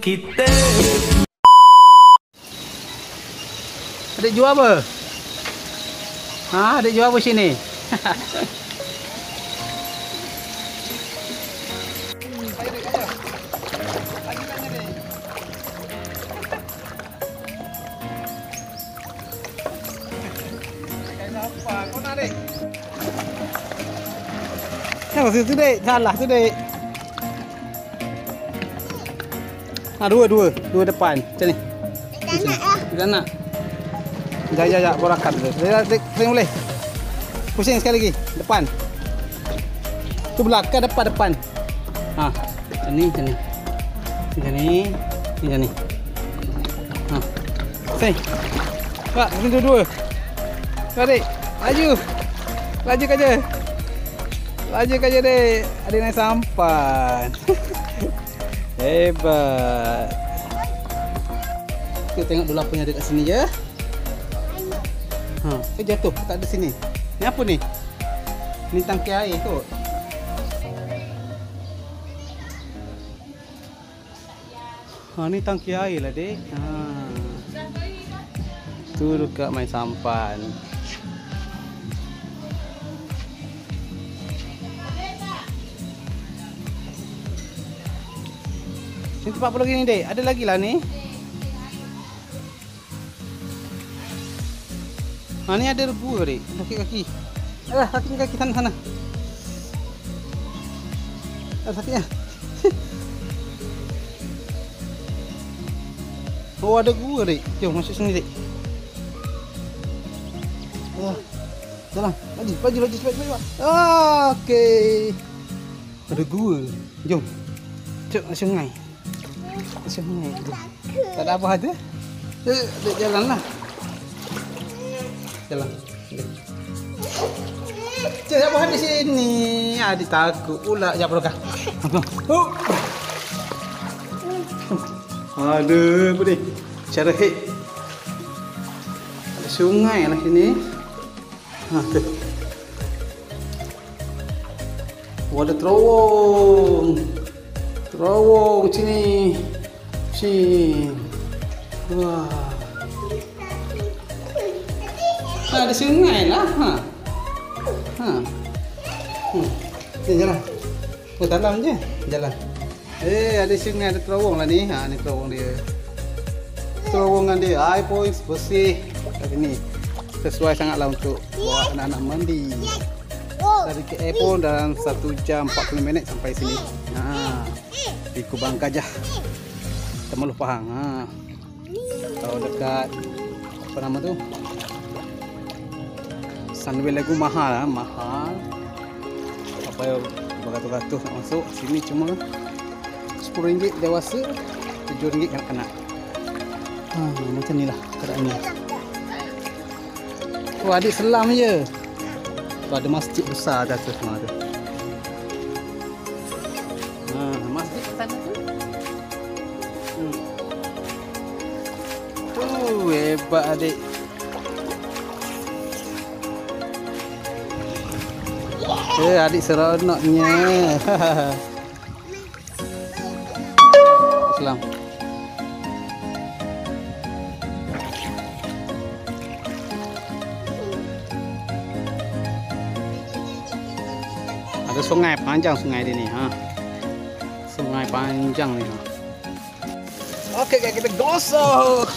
kita. Adik jual apa? Adik jual apa sini? Tu dek, salah tu dek. Dua depan. Macam ni. Tidak nak. Jaya borakan tu. Sering boleh. Pusing sekali lagi. Depan. Tu belakang depan. Macam ni. Macam ni. Sini. Pak, sini dua. Adik, laju kaja. Laju kaja dek. Adik naik sampan. Hebat. Kita tengok dulu apa yang ada kat sini je. Jatuh tak ada sini. Ni apa ni? Ni tangki air kot. Ni tangki air lah dek. Tu dekat main sampan. Ni tempat apa lagi ni dek? Ada lagi lah ni. Ni ada rebu dek. Kaki-kaki. Kaki sana. Sakitnya. Oh, ada gua dek. Jom masuk sini dek. Jalan. Laju cepat. Okey. Ada gua. Jom. Cuk sungai. Tak ada apa ada. Jalanlah. Jalan. Cik, apa di sini? Adik takut pula. Jap belakang. Aduh, apa ni? Cara hit. Ada sungai lah sini. Tu. Ada terowong sini. Wah. Ada sungai lah. Ni jalan. Dalam je. Jalan. Ada sungai, ada terowong lah ni. Ni terowong dia. Terowongan dia. Air pun bersih. Kat sini. Sesuai sangatlah untuk buat anak-anak mandi. Dari KL pun dalam 1 jam 40 minit sampai sini. Di Kubang Gajah. Temeluh Pahang. Kalau dekat apa nama tu? Sunway Lagu mahal. Apa yang beratus-ratus nak masuk sini cuma RM10 dewasa, RM7 kanak-kanak. Macam ni lah keadaannya. Adik selam je. Ada masjid besar kat atas semua tu. Masjid kat sana tu. Hebat adik. Adik seronoknya. Selam. Ada sungai panjang sungai dia ni. Sungai panjang ni. Okey, kita gosok.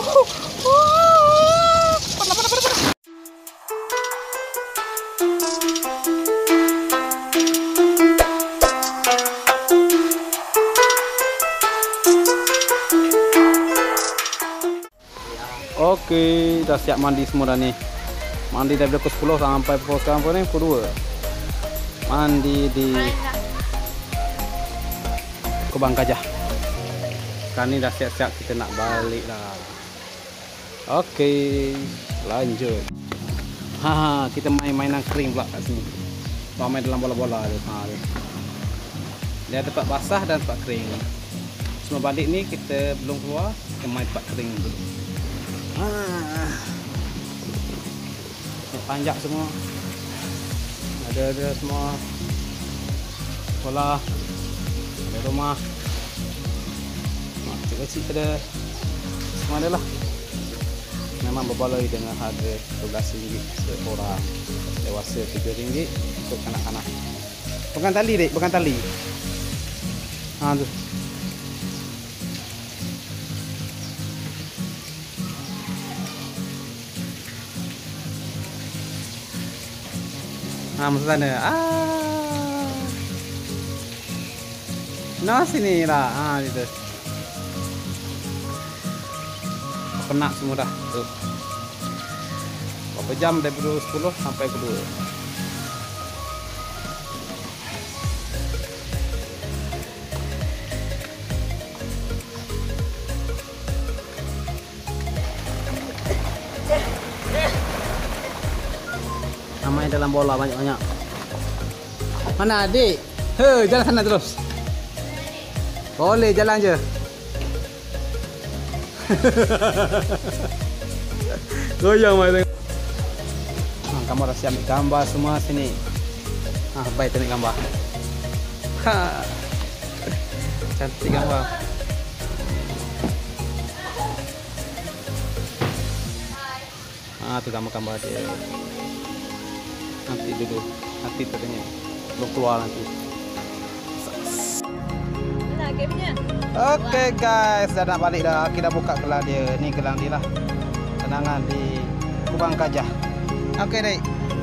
Okey, dah siap mandi semua dah ni. Mandi dari pukul 10 sampai pukul sekarang pun ni pukul 2. Mandi di Kubang Gajah. Sekarang ni dah siap-siap kita nak balik lah. Okey, lanjut. Kita main-mainan kering pula kat sini. Main dalam bola-bola tu. Dia ada tempat basah dan tempat kering. Semua balik ni kita belum keluar, kita main tempat kering dulu. Panjang semua. Ada semua. Sekolah, ada rumah. kecil ada semua ada lah. Memang berbaloi dengan harga RM12 seorang, dewasa RM7 untuk anak-anak. Bukan tali dek, bukan tali. Tu. Masuk sana. Nah sini lah. Gitu. Penat semua dah. Tuh. Berapa jam dari pukul 10 sampai pukul 2. Main dalam bola banyak-banyak. Mana adik? Jalan sana terus. Boleh jalan je. Goyang mai tengok. Kamu rasa ambil gambar semua sini. Baik tengok gambar. Cantik gambar. Tu gambar-gambar dia. Nanti dulu, nanti katanya belum keluar nanti. Mana gamenya? Oke guys, dah nak balik dah. Kita buka gelang dia. Ni gelang dia lah. Kenangan di Kubang Gajah. Oke dek.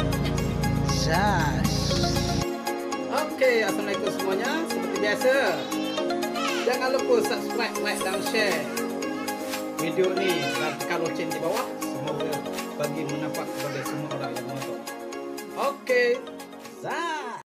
Oke, assalamualaikum semuanya. Seperti biasa, jangan lupa subscribe, like dan share video ni dan tekan loceng di bawah. Semoga bagi manfaat kepada semua orang yang menonton. Oke,